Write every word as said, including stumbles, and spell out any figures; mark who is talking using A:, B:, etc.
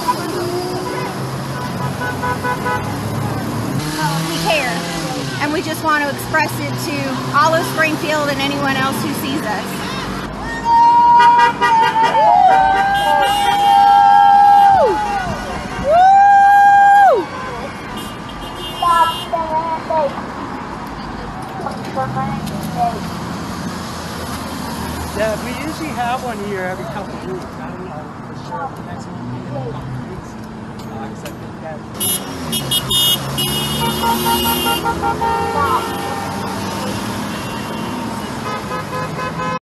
A: We care, and we just want to express it to all of Springfield and anyone else who sees us.
B: Yeah, we usually have one here every couple of weeks. I don't know for sure if the next one will be in a couple of weeks. Uh, 'cause I think that